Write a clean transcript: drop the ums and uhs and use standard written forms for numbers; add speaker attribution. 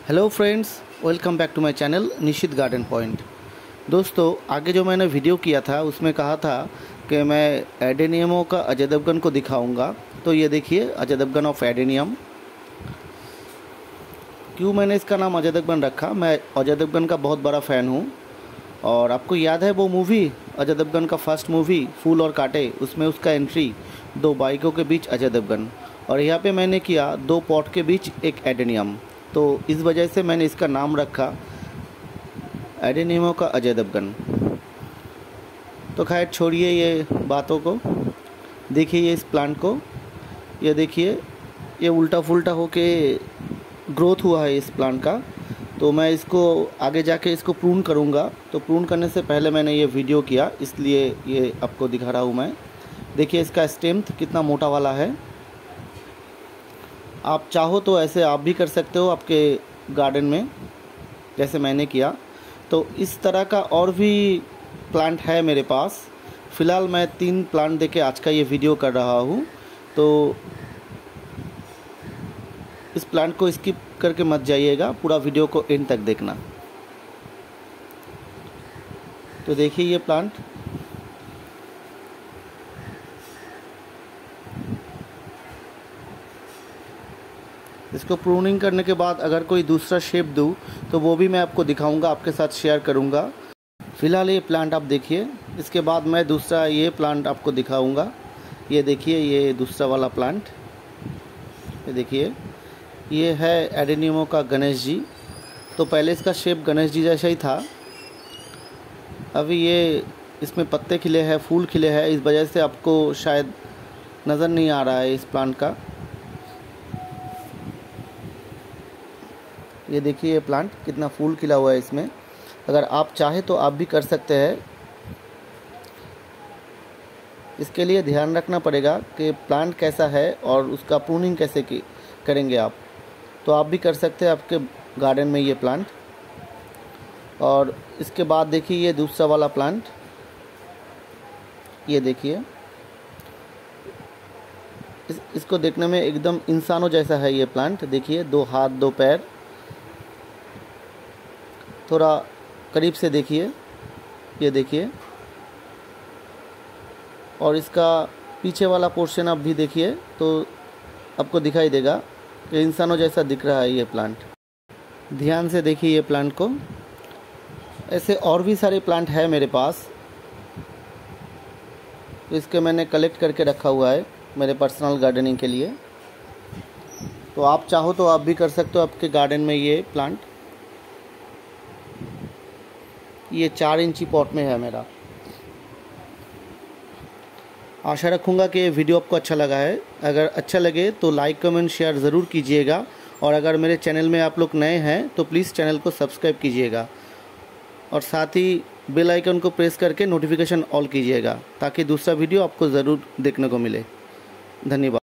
Speaker 1: Hello friends, welcome back to my channel Nishit Garden Point. दोस्तों, आगे जो मैंने वीडियो किया था उसमें कहा था कि मैं एडेनियमों का अजय देवगन को दिखाऊंगा। तो ये देखिए, अजय देवगन ऑफ एडेनियम। क्यों मैंने इसका नाम अजय देवगन रखा? मैं अजय देवगन का बहुत बड़ा फ़ैन हूँ। और आपको याद है वो मूवी, अजय देवगन का फर्स्ट मूवी फूल और कांटे, उसमें उसका एंट्री दो बाइकों के बीच अजय देवगन, और यहाँ पे मैंने किया दो पॉट के बीच एक एडेनियम। तो इस वजह से मैंने इसका नाम रखा एडेनियमों का अजय देवगन। तो खैर छोड़िए ये बातों को, देखिए ये इस प्लांट को, ये देखिए ये उल्टा फुल्टा होके ग्रोथ हुआ है इस प्लांट का। तो मैं इसको आगे जाके इसको प्रून करूँगा। तो प्रून करने से पहले मैंने ये वीडियो किया, इसलिए ये आपको दिखा रहा हूँ मैं। देखिए इसका स्टेम्थ कितना मोटा वाला है। आप चाहो तो ऐसे आप भी कर सकते हो आपके गार्डन में, जैसे मैंने किया। तो इस तरह का और भी प्लांट है मेरे पास। फ़िलहाल मैं 3 प्लांट देके आज का ये वीडियो कर रहा हूँ। तो इस प्लांट को स्किप करके मत जाइएगा, पूरा वीडियो को एंड तक देखना। तो देखिए ये प्लांट, इसको प्रूनिंग करने के बाद अगर कोई दूसरा शेप दूँ तो वो भी मैं आपको दिखाऊंगा, आपके साथ शेयर करूंगा। फ़िलहाल ये प्लांट आप देखिए, इसके बाद मैं दूसरा ये प्लांट आपको दिखाऊंगा। ये देखिए ये दूसरा वाला प्लांट, ये देखिए ये है एडेनियमों का गणेश जी। तो पहले इसका शेप गणेश जी जैसा ही था, अभी ये इसमें पत्ते खिले हैं, फूल खिले हैं, इस वजह से आपको शायद नज़र नहीं आ रहा है इस प्लांट का। ये देखिए ये प्लांट कितना फूल खिला हुआ है इसमें। अगर आप चाहे तो आप भी कर सकते हैं। इसके लिए ध्यान रखना पड़ेगा कि प्लांट कैसा है और उसका प्रूनिंग कैसे करेंगे आप। तो आप भी कर सकते हैं आपके गार्डन में ये प्लांट। और इसके बाद देखिए ये दूसरा वाला प्लांट, ये देखिए इसको देखने में एकदम इंसानों जैसा है ये प्लांट। देखिए 2 हाथ 2 पैर, थोड़ा करीब से देखिए, ये देखिए। और इसका पीछे वाला पोर्शन आप भी देखिए तो आपको दिखाई देगा कि इंसानों जैसा दिख रहा है ये प्लांट। ध्यान से देखिए ये प्लांट को। ऐसे और भी सारे प्लांट है मेरे पास, तो इसके मैंने कलेक्ट करके रखा हुआ है मेरे पर्सनल गार्डनिंग के लिए। तो आप चाहो तो आप भी कर सकते हो आपके गार्डन में ये प्लांट। ये 4 इंची पॉट में है मेरा। आशा रखूँगा कि ये वीडियो आपको अच्छा लगा है। अगर अच्छा लगे तो लाइक कमेंट शेयर ज़रूर कीजिएगा। और अगर मेरे चैनल में आप लोग नए हैं तो प्लीज़ चैनल को सब्सक्राइब कीजिएगा, और साथ ही बेल आइकन को प्रेस करके नोटिफिकेशन ऑल कीजिएगा, ताकि दूसरा वीडियो आपको ज़रूर देखने को मिले। धन्यवाद।